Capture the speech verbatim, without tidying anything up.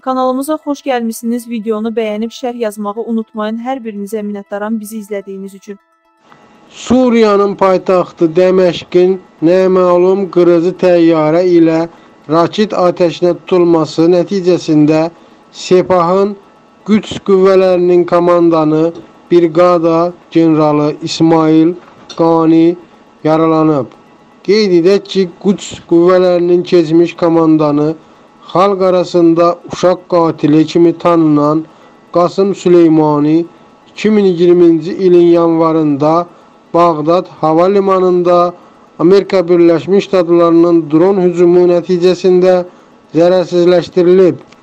Kanalımıza xoş gəlmişsiniz. Videonu bəyənib şərh yazmağı unutmayın. Hər birinizə minnətdaram bizi izlədiyiniz üçün. Suriyanın paytaxtı Dəməşqin naməlum qırıcı təyyarə ilə raket atəşinə tutulması nəticəsində Sepahın güc qüvvələrinin komandanı Briqada generalı İsmail Qani yaralanıb. Qeyd edək ki, güc qüvvələrinin keçmiş komandanı xalq arasında uşaq qatili kimi tanınan Qasım Süleymani iki min iyirminci ilin yanvarında Bağdad hava limanında Amerika Birləşmiş Ştatlarının dron hücumu nəticəsində zərərsizləşdirilib.